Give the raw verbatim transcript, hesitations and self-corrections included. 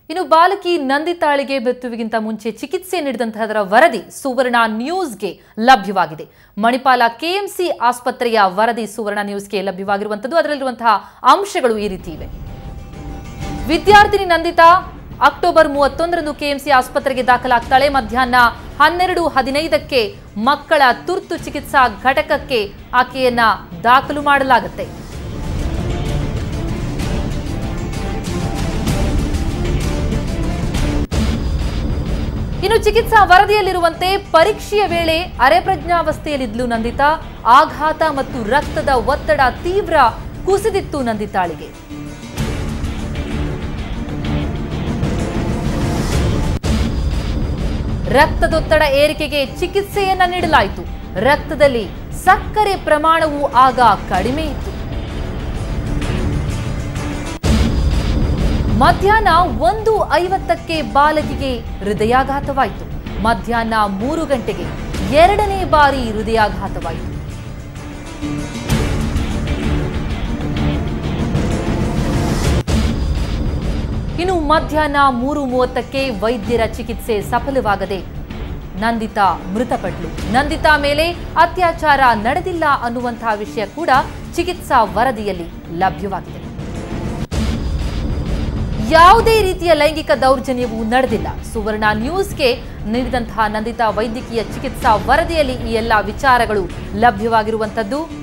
ಇನ್ನು ಬಾಲಕಿ ನಂದಿತಾಳಿಗೆ ಮೃತ್ಯುವಿಗಿಂತ ಮುಂಚೆ ಚಿಕಿತ್ಸೆ ನೀಡಿದಂತಹದರ ವರದಿ ಸುವರ್ಣ ನ್ಯೂಸ್ಗೆ ಲಭ್ಯವಾಗಿದೆ. ಮಣಿಪಾಲ ಕೆಎಂಸಿ ಆಸ್ಪತ್ರೆಯ ವರದಿ ಸುವರ್ಣ ನ್ಯೂಸ್ಗೆ ಲಭ್ಯವಾಗಿರುವಂತದ್ದು. ಅದರಲ್ಲಿರುವಂತಹ ಅಂಶಗಳು ಈ ರೀತಿ ಇವೆ. ವಿದ್ಯಾರ್ಥಿನಿ ನಂದಿತಾ ಅಕ್ಟೋಬರ್ ಮೂವತ್ತೊಂದರಂದು ಕೆಎಂಸಿ ಆಸ್ಪತ್ರೆಗೆ ದಾಖಲಾಗ್ತಾಳೆ. ಮಧ್ಯಾಹ್ನ ಹನ್ನೆರಡು ಹದಿನೈದಕ್ಕೆ ಮಕ್ಕಳ ತುರ್ತು ಚಿಕಿತ್ಸಾ ಘಟಕಕ್ಕೆ ಆಕೆಯನ್ನ ದಾಖಲು ಮಾಡಲಾಗುತ್ತೆ. ಇನ್ನು ಚಿಕಿತ್ಸಾ ವರದಿಯಲ್ಲಿರುವಂತೆ ಪರೀಕ್ಷೆಯ ವೇಳೆ ಅರೆಪ್ರಜ್ಞಾವಸ್ಥೆಯಲ್ಲಿದ್ಲು ನಂದಿತಾ. ಆಘಾತ ಮತ್ತು ರಕ್ತದ ಒತ್ತಡ ತೀವ್ರ ಕುಸಿದಿತ್ತು ನಂದಿತಾಳಿಗೆ. ರಕ್ತದೊತ್ತಡ ಏರಿಕೆಗೆ ಚಿಕಿತ್ಸೆಯನ್ನ ನೀಡಲಾಯಿತು. ರಕ್ತದಲ್ಲಿ ಸಕ್ಕರೆ ಪ್ರಮಾಣವು ಆಗ ಕಡಿಮೆ ಇತ್ತು. ಮಧ್ಯಾಹ್ನ ಒಂದು ಐವತ್ತಕ್ಕೆ ಬಾಲಕಿಗೆ ಹೃದಯಾಘಾತವಾಯಿತು. ಮಧ್ಯಾಹ್ನ ಮೂರು ಗಂಟೆಗೆ ಎರಡನೇ ಬಾರಿ ಹೃದಯಾಘಾತವಾಯಿತು. ಇನ್ನು ಮಧ್ಯಾಹ್ನ ಮೂರು ಮೂವತ್ತಕ್ಕೆ ವೈದ್ಯರ ಚಿಕಿತ್ಸೆ ಸಫಲವಾಗದೆ ನಂದಿತಾ ಮೃತಪಟ್ಟಳು. ನಂದಿತಾ ಮೇಲೆ ಅತ್ಯಾಚಾರ ನಡೆದಿಲ್ಲ ಅನ್ನುವಂತಹ ವಿಷಯ ಕೂಡ ಚಿಕಿತ್ಸಾ ವರದಿಯಲ್ಲಿ ಲಭ್ಯವಾಗಿದೆ. ಯಾವುದೇ ರೀತಿಯ ಲೈಂಗಿಕ ದೌರ್ಜನ್ಯವೂ ನಡೆದಿಲ್ಲ. ಸುವರ್ಣ ನ್ಯೂಸ್ಗೆ ನೀಡಿದಂತಹ ನಂದಿತಾ ವೈದ್ಯಕೀಯ ಚಿಕಿತ್ಸಾ ವರದಿಯಲ್ಲಿ ಈ ಎಲ್ಲ ವಿಚಾರಗಳು ಲಭ್ಯವಾಗಿರುವಂತದ್ದು.